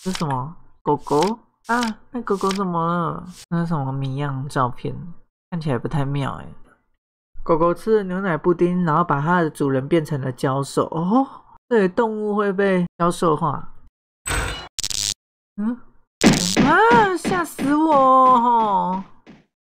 这是什么？狗狗啊？那狗狗怎么了？那是什么谜样照片？看起来不太妙哎。狗狗吃了牛奶布丁，然后把它的主人变成了教授。哦，这里动物会被教授化。嗯啊！吓死我！